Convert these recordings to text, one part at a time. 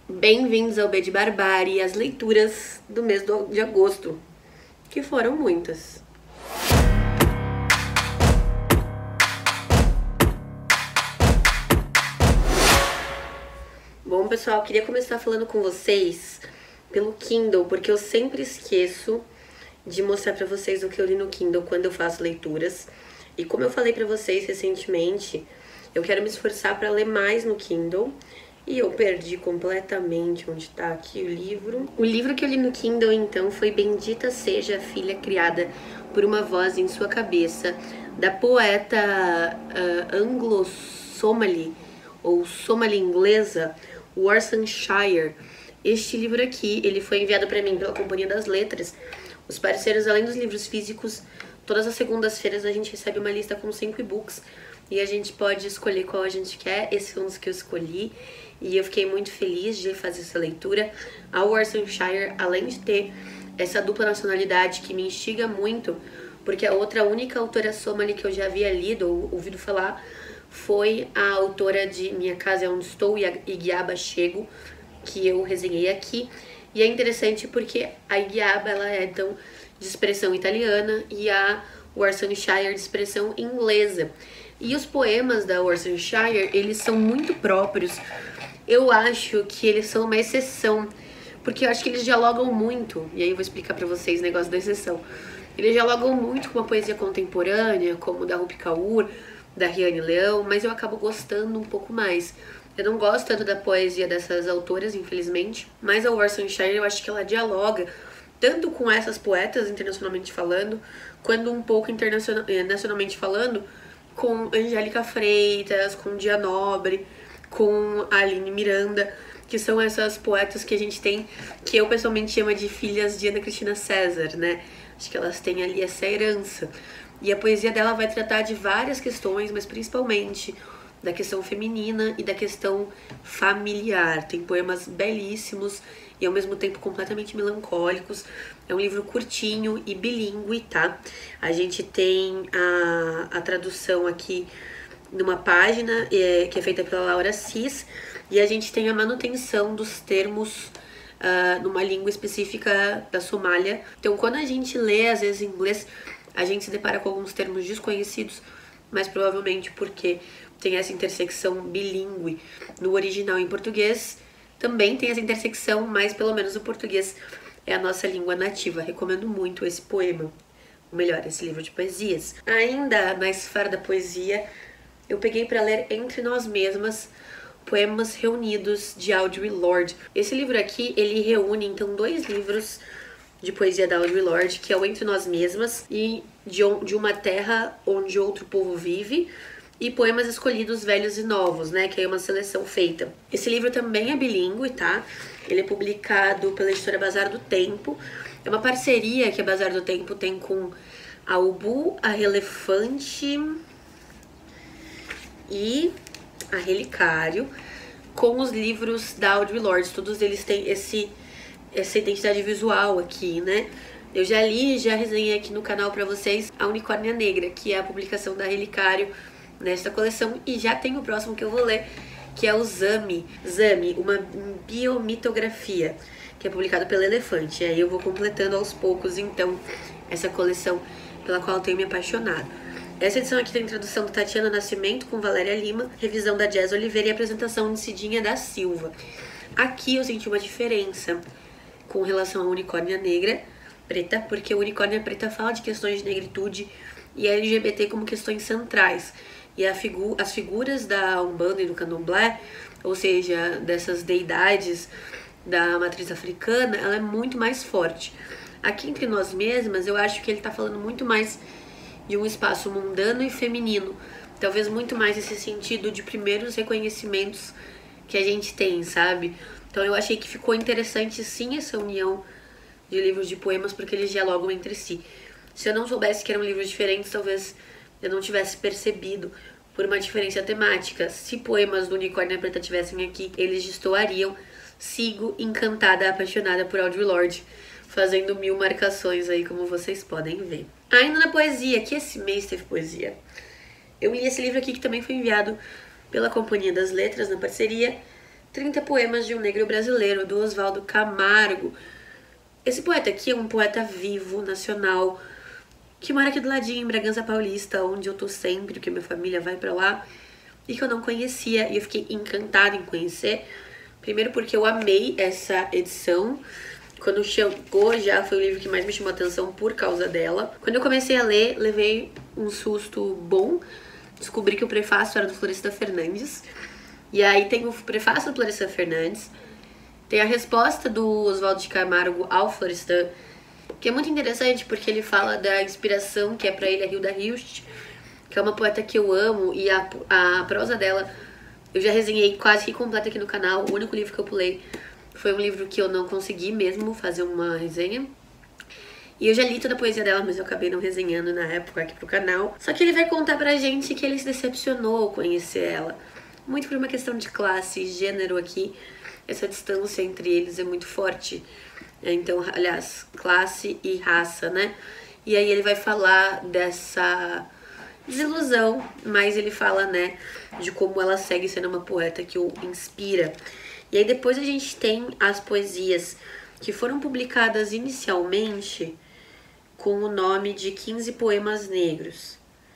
Bem-vindos ao B de Barbárie e as leituras do mês de agosto, que foram muitas. Bom, pessoal, queria começar falando com vocês pelo Kindle, porque eu sempre esqueço de mostrar pra vocês o que eu li no Kindle quando eu faço leituras. E como eu falei pra vocês recentemente, eu quero me esforçar pra ler mais no Kindle. E eu perdi completamente onde tá aqui o livro. O livro que eu li no Kindle, então, foi Bendita Seja a Filha Criada por uma Voz em Sua Cabeça, da poeta anglo-somali, ou somali inglesa, Warsan Shire. Este livro aqui, ele foi enviado para mim pela Companhia das Letras. Os parceiros, além dos livros físicos, todas as segundas-feiras a gente recebe uma lista com 5 e-books e a gente pode escolher qual a gente quer. Esses são os que eu escolhi e eu fiquei muito feliz de fazer essa leitura. A Warsan Shire, além de ter essa dupla nacionalidade que me instiga muito, porque a outra única autora somali que eu já havia lido ou ouvido falar foi a autora de Minha Casa é Onde Estou e Igiaba Chego, que eu resenhei aqui. E é interessante porque a Igiaba, ela é então de expressão italiana e a Warsan Shire de expressão inglesa. E os poemas da Warsan Shire, eles são muito próprios. Eu acho que eles são uma exceção, porque eu acho que eles dialogam muito, e aí eu vou explicar pra vocês o negócio da exceção. Eles dialogam muito com a poesia contemporânea, como da Rupi Kaur, da Riane Leão, mas eu acabo gostando um pouco mais. Eu não gosto tanto da poesia dessas autoras, infelizmente, mas a Warsan Shire eu acho que ela dialoga tanto com essas poetas, internacionalmente falando, quanto um pouco nacionalmente falando, com Angélica Freitas, com Dia Nobre, com a Aline Miranda, que são essas poetas que a gente tem, que eu pessoalmente chamo de filhas de Ana Cristina César, né? Acho que elas têm ali essa herança. E a poesia dela vai tratar de várias questões, mas principalmente da questão feminina e da questão familiar. Tem poemas belíssimos e ao mesmo tempo completamente melancólicos. É um livro curtinho e bilíngue, tá? A gente tem a tradução aqui numa página que é feita pela Laura Cis, e a gente tem a manutenção dos termos numa língua específica da Somália. Então, quando a gente lê, às vezes em inglês, a gente se depara com alguns termos desconhecidos, mas provavelmente porque tem essa intersecção bilíngue. No original em português também tem essa intersecção, mas pelo menos o português é a nossa língua nativa. Recomendo muito esse poema, ou melhor, esse livro de poesias. Ainda na esfera da poesia, eu peguei para ler Entre Nós Mesmas, Poemas Reunidos, de Audre Lorde. Esse livro aqui, ele reúne então 2 livros de poesia da Audre Lorde, que é o Entre Nós Mesmas e de Uma Terra Onde Outro Povo Vive, e Poemas Escolhidos Velhos e Novos, né, que é uma seleção feita. Esse livro também é bilíngue, tá? Ele é publicado pela editora Bazar do Tempo. É uma parceria que a Bazar do Tempo tem com a Ubu, a Relefante e a Relicário, com os livros da Audre Lorde. Todos eles têm essa identidade visual aqui, né? Eu já li e já resenhei aqui no canal pra vocês a Unicórnia Negra, que é a publicação da Relicário nesta coleção, e já tem o próximo que eu vou ler, que é o Zami, uma biomitografia, que é publicado pela Elefante. E aí eu vou completando aos poucos, então, essa coleção pela qual eu tenho me apaixonado. Essa edição aqui tem tradução de Tatiana Nascimento com Valéria Lima, revisão da Jazz Oliveira e apresentação de Cidinha da Silva. Aqui eu senti uma diferença com relação à Unicórnia Negra Preta, porque a Unicórnia Preta fala de questões de negritude e LGBT como questões centrais. E as figuras da Umbanda e do Candomblé, ou seja, dessas deidades da matriz africana, ela é muito mais forte. Aqui Entre Nós Mesmas, eu acho que ele tá falando muito mais de um espaço mundano e feminino. Talvez muito mais esse sentido de primeiros reconhecimentos que a gente tem, sabe? Então eu achei que ficou interessante sim essa união de livros de poemas, porque eles dialogam entre si. Se eu não soubesse que eram livros diferentes, talvez eu não tivesse percebido por uma diferença temática. Se poemas do Unicórnia Preta tivessem aqui, eles destoariam. Sigo encantada, apaixonada por Audre Lorde, fazendo 1000 marcações aí, como vocês podem ver. Ainda na poesia, que esse mês teve poesia. Eu li esse livro aqui, que também foi enviado pela Companhia das Letras, na parceria, 30 Poemas de um Negro Brasileiro, do Oswaldo Camargo. Esse poeta aqui é um poeta vivo, nacional, que mora aqui do ladinho, em Bragança Paulista, onde eu tô sempre, porque minha família vai pra lá, e que eu não conhecia, e eu fiquei encantada em conhecer. Primeiro porque eu amei essa edição. Quando chegou já foi o livro que mais me chamou a atenção por causa dela. Quando eu comecei a ler, levei um susto bom. Descobri que o prefácio era do Florestan Fernandes. E aí tem o prefácio do Florestan Fernandes, tem a resposta do Oswaldo de Camargo ao Florestan, que é muito interessante porque ele fala da inspiração que é pra ele a Hilda Hilst, que é uma poeta que eu amo, e a prosa dela eu já resenhei quase que completa aqui no canal. O único livro que eu pulei foi um livro que eu não consegui mesmo fazer uma resenha. E eu já li toda a poesia dela, mas eu acabei não resenhando na época aqui pro canal. Só que ele vai contar pra gente que ele se decepcionou ao conhecer ela. Muito por uma questão de classe e gênero aqui. Essa distância entre eles é muito forte. Então, aliás, classe e raça, né? E aí ele vai falar dessa desilusão, mas ele fala, né, de como ela segue sendo uma poeta que o inspira. E aí depois a gente tem as poesias que foram publicadas inicialmente com o nome de 15 Poemas Negros.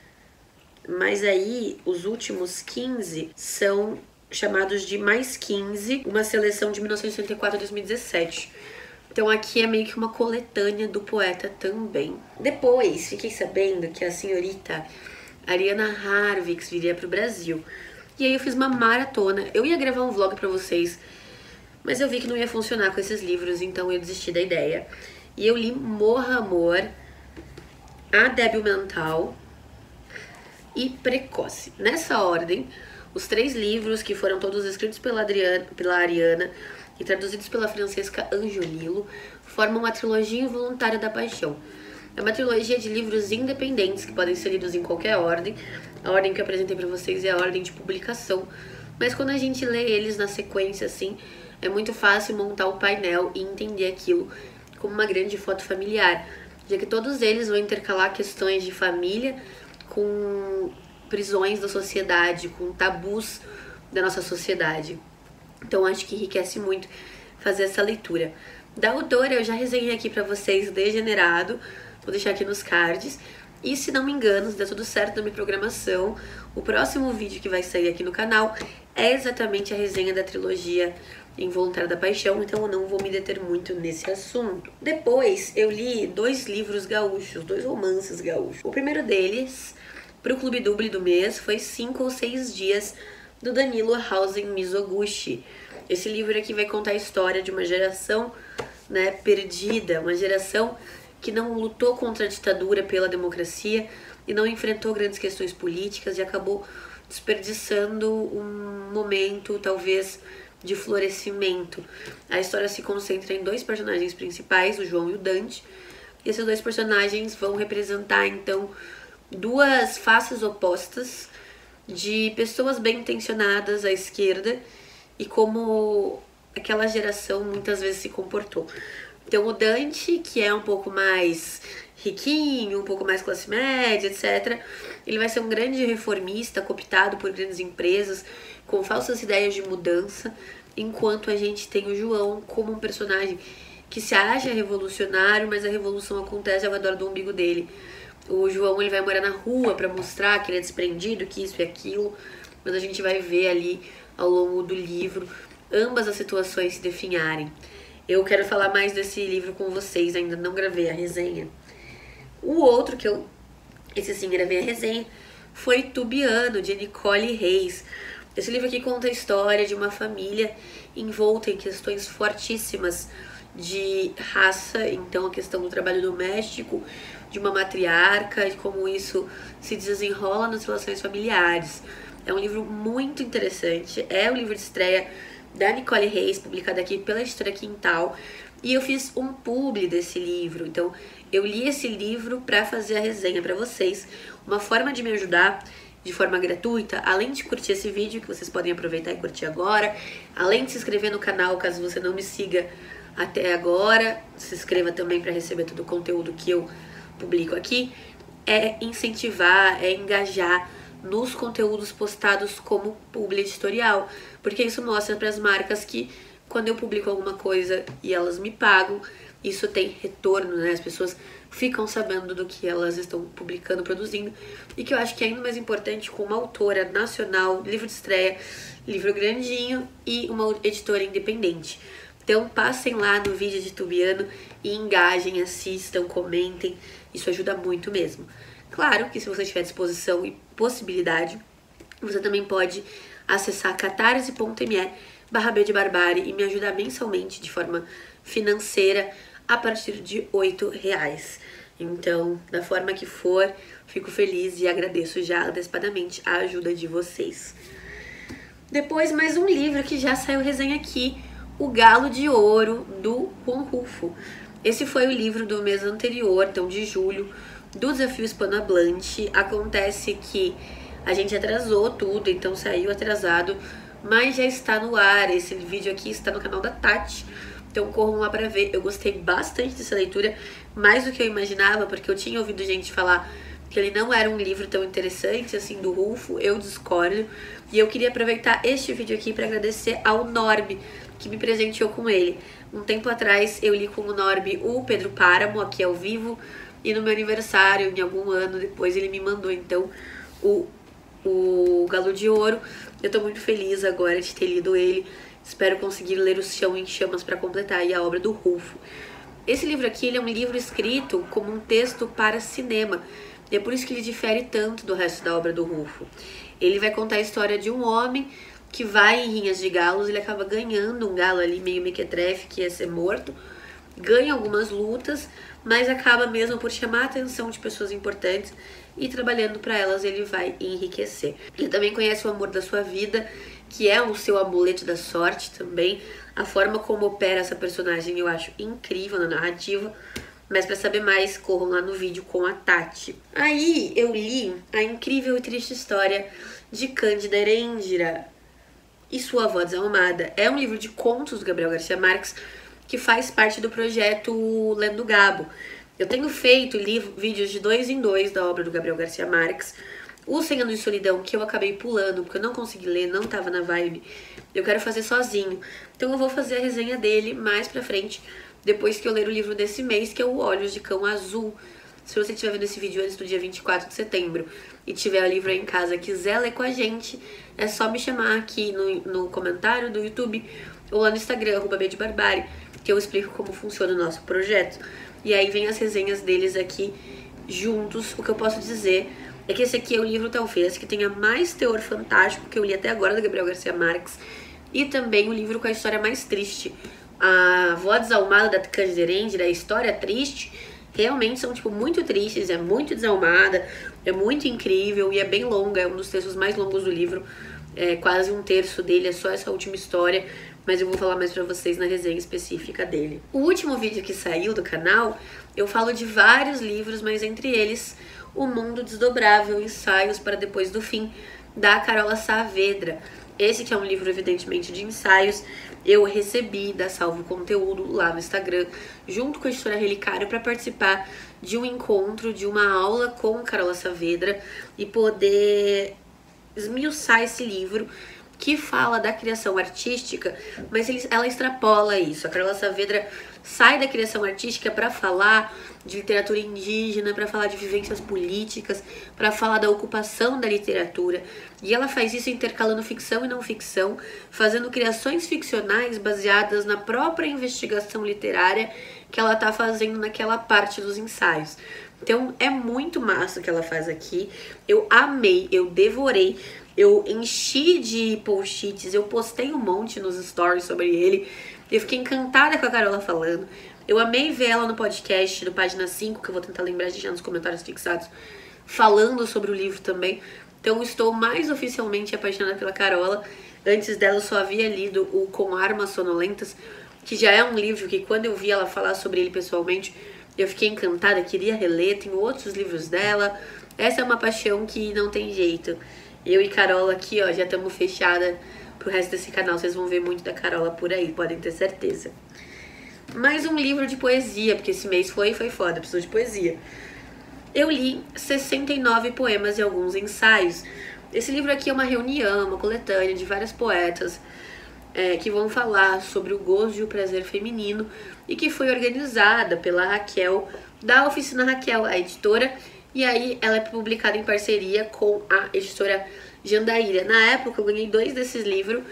Mas aí, os últimos 15 são chamados de Mais 15, uma seleção de 1964 a 2017. Então aqui é meio que uma coletânea do poeta também. Depois, fiquei sabendo que a senhorita Ariana Harvix viria pro Brasil. E aí eu fiz uma maratona. Eu ia gravar um vlog pra vocês, mas eu vi que não ia funcionar com esses livros, então eu desisti da ideia. E eu li Morra Amor, A Débil Mental e Precoce. Nessa ordem, os 3 livros, que foram todos escritos pela Ariana e traduzidos pela Francesca Angiolillo, formam a trilogia Involuntária da Paixão. É uma trilogia de livros independentes que podem ser lidos em qualquer ordem. A ordem que eu apresentei pra vocês é a ordem de publicação, mas quando a gente lê eles na sequência, assim, é muito fácil montar o painel e entender aquilo como uma grande foto familiar, já que todos eles vão intercalar questões de família com prisões da sociedade, com tabus da nossa sociedade. Então acho que enriquece muito fazer essa leitura. Da autora eu já resenhei aqui pra vocês Degenerado, vou deixar aqui nos cards. E se não me engano, se der tudo certo na minha programação, o próximo vídeo que vai sair aqui no canal é exatamente a resenha da trilogia Involuntária da Paixão, então eu não vou me deter muito nesse assunto. Depois eu li 2 livros gaúchos, 2 romances gaúchos. O primeiro deles, pro Clube Duble do mês, foi 5 ou 6 dias, do Danilo Hausen Mizoguchi. Esse livro aqui vai contar a história de uma geração, né, perdida, uma geração que não lutou contra a ditadura pela democracia e não enfrentou grandes questões políticas e acabou desperdiçando um momento, talvez, de florescimento. A história se concentra em 2 personagens principais, o João e o Dante, e esses 2 personagens vão representar, então, 2 faces opostas de pessoas bem intencionadas à esquerda e como aquela geração muitas vezes se comportou. Então o Dante, que é um pouco mais riquinho, um pouco mais classe média, etc., ele vai ser um grande reformista, cooptado por grandes empresas, com falsas ideias de mudança, enquanto a gente tem o João como um personagem que se acha revolucionário, mas a revolução acontece ao redor do umbigo dele. O João, ele vai morar na rua pra mostrar que ele é desprendido, que isso e aquilo, mas a gente vai ver ali ao longo do livro ambas as situações se definharem. Eu quero falar mais desse livro com vocês, ainda não gravei a resenha. O outro esse sim, gravei a resenha, foi Tubiano, de Nicole Reis. Esse livro aqui conta a história de uma família envolta em questões fortíssimas de raça, então a questão do trabalho doméstico, de uma matriarca, de como isso se desenrola nas relações familiares. É um livro muito interessante, é o livro de estreia da Nicole Reis, publicado aqui pela Editora Quintal, e eu fiz um publi desse livro, então eu li esse livro para fazer a resenha para vocês, uma forma de me ajudar de forma gratuita, além de curtir esse vídeo, que vocês podem aproveitar e curtir agora, além de se inscrever no canal, caso você não me siga até agora, se inscreva também para receber todo o conteúdo que eu publico aqui, é incentivar, é engajar nos conteúdos postados como publi editorial, porque isso mostra para as marcas que quando eu publico alguma coisa e elas me pagam, isso tem retorno, né? As pessoas ficam sabendo do que elas estão publicando, produzindo, e que eu acho que é ainda mais importante com uma autora nacional, livro de estreia, livro grandinho e uma editora independente. Então passem lá no vídeo de Tubiano e engajem, assistam, comentem, isso ajuda muito mesmo. Claro que se você tiver disposição e possibilidade, você também pode acessar catarse.me/B de Barbárie e me ajudar mensalmente de forma financeira a partir de R$8. Então, da forma que for, fico feliz e agradeço já antecipadamente a ajuda de vocês. Depois, mais um livro que já saiu resenha aqui, O Galo de Ouro, do Juan Rulfo. Esse foi o livro do mês anterior, então de julho, do Desafio Hispanohablante. Acontece que a gente atrasou tudo, então saiu atrasado, mas já está no ar. Esse vídeo aqui está no canal da Tati, então corram lá pra ver. Eu gostei bastante dessa leitura, mais do que eu imaginava, porque eu tinha ouvido gente falar que ele não era um livro tão interessante assim do Rulfo. Eu discordo, e eu queria aproveitar este vídeo aqui para agradecer ao Norby, que me presenteou com ele. Um tempo atrás eu li com o Norby o Pedro Páramo, aqui ao vivo, e no meu aniversário, em algum ano depois, ele me mandou então o Galo de Ouro. Eu tô muito feliz agora de ter lido ele. Espero conseguir ler O Chão em Chamas para completar aí a obra do Rulfo. Esse livro aqui, ele é um livro escrito como um texto para cinema, e é por isso que ele difere tanto do resto da obra do Rulfo. Ele vai contar a história de um homem que vai em rinhas de galos, ele acaba ganhando um galo ali meio mequetrefe, que ia ser morto, ganha algumas lutas, mas acaba mesmo por chamar a atenção de pessoas importantes, e trabalhando para elas ele vai enriquecer. Ele também conhece o amor da sua vida, que é o seu amuleto da sorte também. A forma como opera essa personagem eu acho incrível na narrativa. Mas para saber mais, corram lá no vídeo com a Tati. Aí eu li A Incrível e Triste História de Cândida Erendira e Sua Avó Desalmada. É um livro de contos do Gabriel Garcia Marques, que faz parte do projeto Lendo Gabo. Eu tenho feito vídeos de 2 em 2 da obra do Gabriel Garcia Marques. O 100 Anos de Solidão, que eu acabei pulando, porque eu não consegui ler, não tava na vibe, eu quero fazer sozinho. Então eu vou fazer a resenha dele mais pra frente, depois que eu ler o livro desse mês, que é o Olhos de Cão Azul. Se você estiver vendo esse vídeo antes do dia 24 de setembro e tiver o livro aí em casa e quiser ler com a gente, é só me chamar aqui no comentário do YouTube ou lá no Instagram, @B de Barbárie, que eu explico como funciona o nosso projeto. E aí vem as resenhas deles aqui juntos. O que eu posso dizer é que esse aqui é o livro talvez que tenha mais teor fantástico que eu li até agora do Gabriel Garcia Marques, e também o livro com a história mais triste. A Avó Desalmada da Cândida Erendira, a história triste, realmente são tipo muito tristes, é muito desalmada, é muito incrível e é bem longa, é um dos textos mais longos do livro, é quase um terço dele, é só essa última história, mas eu vou falar mais pra vocês na resenha específica dele. O último vídeo que saiu do canal, eu falo de vários livros, mas entre eles O Mundo Desdobrável, Ensaios para Depois do Fim, da Carola Saavedra. Esse que é um livro evidentemente de ensaios, eu recebi da Salvo Conteúdo lá no Instagram, junto com a editora Relicário, para participar de um encontro, de uma aula com Carola Saavedra e poder esmiuçar esse livro, que fala da criação artística, mas ela extrapola isso. A Carola Saavedra sai da criação artística para falar de literatura indígena, para falar de vivências políticas, para falar da ocupação da literatura. E ela faz isso intercalando ficção e não ficção, fazendo criações ficcionais baseadas na própria investigação literária que ela tá fazendo naquela parte dos ensaios. Então é muito massa o que ela faz aqui. Eu amei, eu devorei. Eu enchi de post-its, eu postei um monte nos stories sobre ele. Eu fiquei encantada com a Carola falando. Eu amei ver ela no podcast do Página 5, que eu vou tentar lembrar de deixar nos comentários fixados, falando sobre o livro também. Então estou mais oficialmente apaixonada pela Carola. Antes dela eu só havia lido o Com Armas Sonolentas, que já é um livro que quando eu vi ela falar sobre ele pessoalmente, eu fiquei encantada, queria reler. Tem outros livros dela. Essa é uma paixão que não tem jeito. Eu e Carola aqui, ó, já estamos fechada pro resto desse canal. Vocês vão ver muito da Carola por aí, podem ter certeza. Mais um livro de poesia, porque esse mês foi foda, precisou de poesia. Eu li 69 poemas e alguns ensaios Esse livro aqui é uma reunião, uma coletânea de várias poetas que vão falar sobre o gozo e o prazer feminino e que foi organizada pela Raquel, da Oficina Raquel, a editora, e aí ela é publicada em parceria com a editora Jandaíra. Na época eu ganhei 2 desses livros,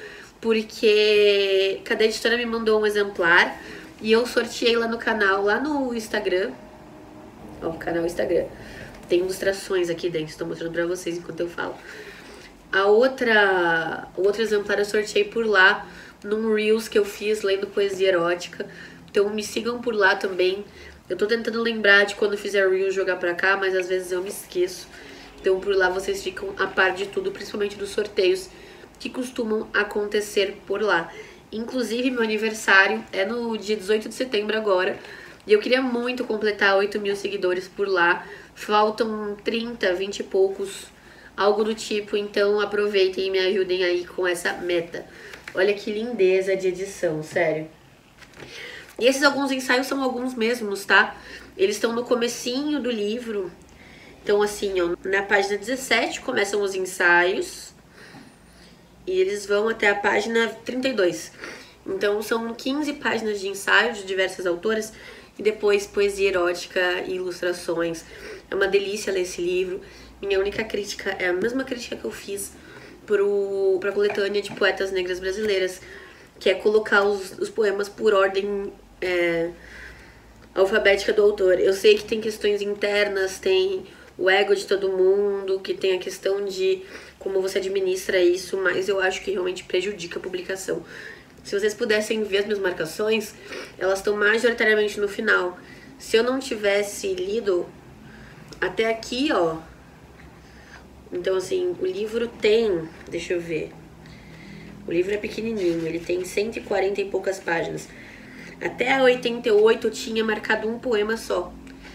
porque cada editora me mandou um exemplar e eu sorteei lá no canal, lá no Instagram. Ó, o canal Instagram. Tem ilustrações aqui dentro, estou mostrando pra vocês enquanto eu falo. O outro exemplar eu sorteei por lá, num Reels que eu fiz lendo poesia erótica. Então me sigam por lá também. Eu tô tentando lembrar de quando fizer Reels jogar pra cá, mas às vezes eu me esqueço. Então por lá vocês ficam a par de tudo, principalmente dos sorteios que costumam acontecer por lá. Inclusive meu aniversário é no dia 18 de setembro agora. E eu queria muito completar 8.000 seguidores por lá. Faltam 30, 20 e poucos, algo do tipo. Então aproveitem e me ajudem aí com essa meta. Olha que lindeza de edição, sério. E esses alguns ensaios são alguns mesmos, tá? Eles estão no comecinho do livro. Então assim, ó, na página 17 começam os ensaios. E eles vão até a página 32. Então são 15 páginas de ensaio de diversas autoras. E depois poesia erótica e ilustrações. É uma delícia ler esse livro. Minha única crítica é a mesma crítica que eu fiz pra coletânea de poetas negras brasileiras, que é colocar os poemas por ordem alfabética do autor. Eu sei que tem questões internas, tem o ego de todo mundo, que tem a questão de como você administra isso, mas eu acho que realmente prejudica a publicação. Se vocês pudessem ver as minhas marcações, elas estão majoritariamente no final. Se eu não tivesse lido até aqui, ó. Então, assim, o livro tem... Deixa eu ver. O livro é pequenininho, ele tem 140 e poucas páginas. Até a 88 eu tinha marcado um poema só.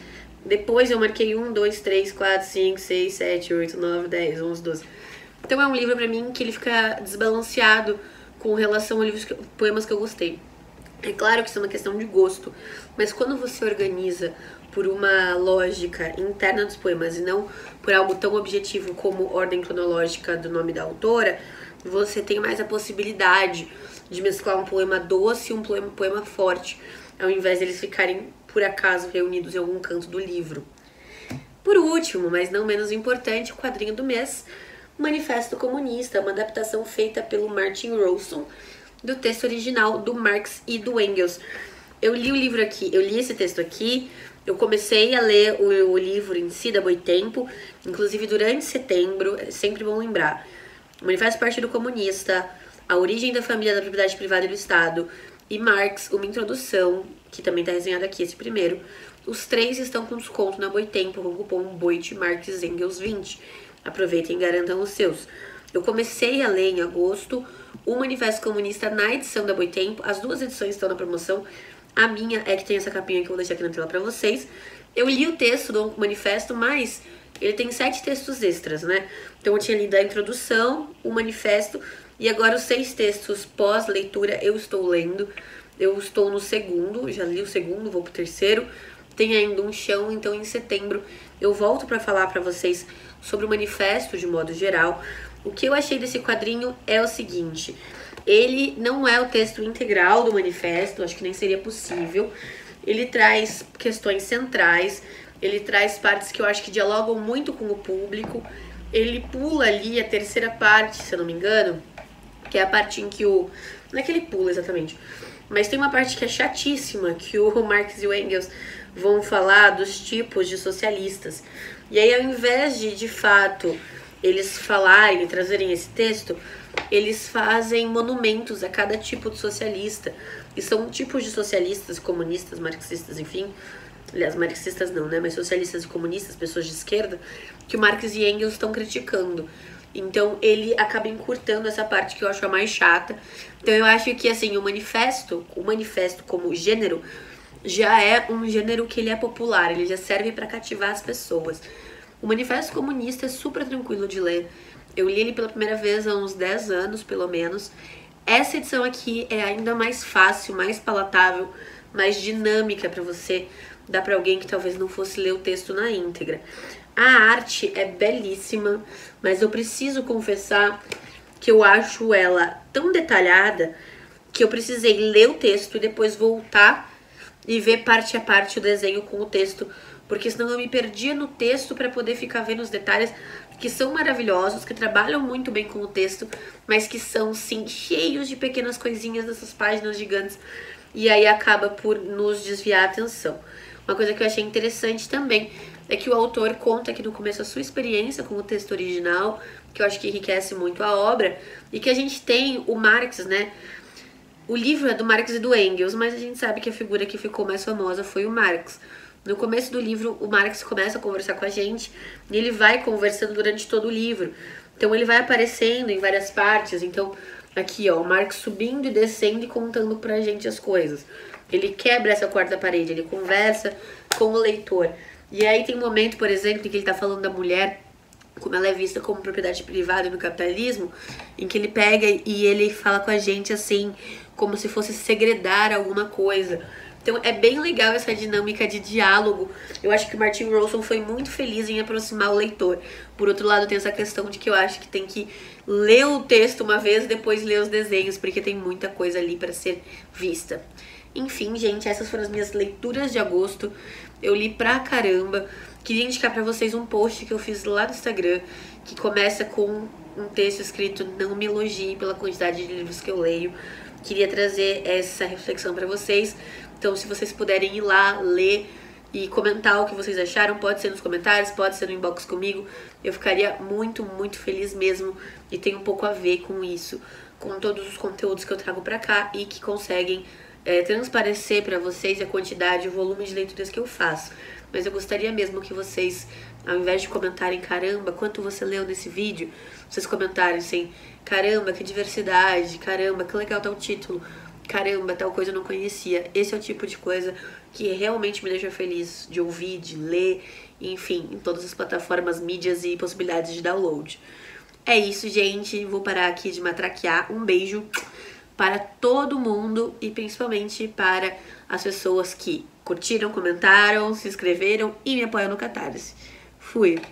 Depois eu marquei 1, 2, 3, 4, 5, 6, 7, 8, 9, 10, 11, 12. Então é um livro pra mim que ele fica desbalanceado com relação a poemas que eu gostei. É claro que isso é uma questão de gosto, mas quando você organiza por uma lógica interna dos poemas e não por algo tão objetivo como ordem cronológica do nome da autora, você tem mais a possibilidade de mesclar um poema doce e um poema forte, ao invés deles ficarem, por acaso, reunidos em algum canto do livro. Por último, mas não menos importante, o quadrinho do mês, Manifesto Comunista, uma adaptação feita pelo Martin Rolson do texto original do Marx e do Engels. Eu li o livro aqui, eu li esse texto aqui, eu comecei a ler o livro em si da Boitempo, inclusive durante setembro, é sempre bom lembrar. O Manifesto do Partido Comunista, A Origem da Família, da Propriedade Privada e do Estado e Marx, uma introdução, que também está resenhado aqui, esse primeiro. Os 3 estão com desconto na Boitempo, com o cupom BOIT Marx Engels 20. Aproveitem e garantam os seus. Eu comecei a ler em agosto o Manifesto Comunista na edição da Boitempo. As 2 edições estão na promoção. A minha é que tem essa capinha que eu vou deixar aqui na tela pra vocês. Eu li o texto do manifesto, mas ele tem 7 textos extras, né? Então eu tinha lido a introdução, o manifesto, e agora os 6 textos pós-leitura eu estou lendo. Eu estou no segundo, já li o segundo, vou pro terceiro. Tem ainda um chão, então em setembro eu volto pra falar pra vocês sobre o manifesto de modo geral. O que eu achei desse quadrinho é o seguinte: ele não é o texto integral do manifesto, acho que nem seria possível. Ele traz questões centrais, ele traz partes que eu acho que dialogam muito com o público. Ele pula ali a terceira parte, se eu não me engano, que é a parte em que o... Não é que ele pula exatamente, mas tem uma parte que é chatíssima, que o Marx e o Engels vão falar dos tipos de socialistas. E aí, ao invés de fato, eles falarem e trazerem esse texto, eles fazem monumentos a cada tipo de socialista. E são tipos de socialistas, comunistas, marxistas, enfim. Aliás, marxistas não, né? Mas socialistas e comunistas, pessoas de esquerda, que o Marx e Engels estão criticando. Então, ele acaba encurtando essa parte que eu acho a mais chata. Então, eu acho que, assim, o manifesto como gênero, já é um gênero que ele é popular, ele já serve para cativar as pessoas. O Manifesto Comunista é super tranquilo de ler. Eu li ele pela primeira vez há uns 10 anos, pelo menos. Essa edição aqui é ainda mais fácil, mais palatável, mais dinâmica para você dar para alguém que talvez não fosse ler o texto na íntegra. A arte é belíssima, mas eu preciso confessar que eu acho ela tão detalhada que eu precisei ler o texto e depois voltar e ver parte a parte o desenho com o texto, porque senão eu me perdia no texto para poder ficar vendo os detalhes que são maravilhosos, que trabalham muito bem com o texto, mas que são, sim, cheios de pequenas coisinhas dessas páginas gigantes, e aí acaba por nos desviar a atenção. Uma coisa que eu achei interessante também é que o autor conta aqui no começo a sua experiência com o texto original, que eu acho que enriquece muito a obra, e que a gente tem o Marx, né? O livro é do Marx e do Engels, mas a gente sabe que a figura que ficou mais famosa foi o Marx. No começo do livro, o Marx começa a conversar com a gente e ele vai conversando durante todo o livro. Então ele vai aparecendo em várias partes. Então aqui, ó, o Marx subindo e descendo e contando pra gente as coisas. Ele quebra essa quarta parede, ele conversa com o leitor. E aí tem um momento, por exemplo, em que ele tá falando da mulher, como ela é vista como propriedade privada no capitalismo, em que ele pega e ele fala com a gente assim, como se fosse segredar alguma coisa. Então é bem legal essa dinâmica de diálogo. Eu acho que o Martin Rolson foi muito feliz em aproximar o leitor. Por outro lado, tem essa questão de que eu acho que tem que ler o texto uma vez e depois ler os desenhos, porque tem muita coisa ali para ser vista. Enfim, gente, essas foram as minhas leituras de agosto. Eu li pra caramba. Queria indicar pra vocês um post que eu fiz lá no Instagram, que começa com um texto escrito "Não me elogie pela quantidade de livros que eu leio". Queria trazer essa reflexão pra vocês. Então, se vocês puderem ir lá, ler e comentar o que vocês acharam, pode ser nos comentários, pode ser no inbox comigo. Eu ficaria muito, muito feliz mesmo. E tem um pouco a ver com isso, com todos os conteúdos que eu trago pra cá e que conseguem transparecer pra vocês a quantidade e o volume de leituras que eu faço. Mas eu gostaria mesmo que vocês, ao invés de comentarem "caramba, quanto você leu nesse vídeo", vocês comentarem assim: "Caramba, que diversidade, caramba, que legal tal título, caramba, tal coisa eu não conhecia". Esse é o tipo de coisa que realmente me deixa feliz de ouvir, de ler, enfim, em todas as plataformas, mídias e possibilidades de download. É isso, gente. Vou parar aqui de matraquear. Um beijo para todo mundo e principalmente para as pessoas que curtiram, comentaram, se inscreveram e me apoiam no Catarse. Fui!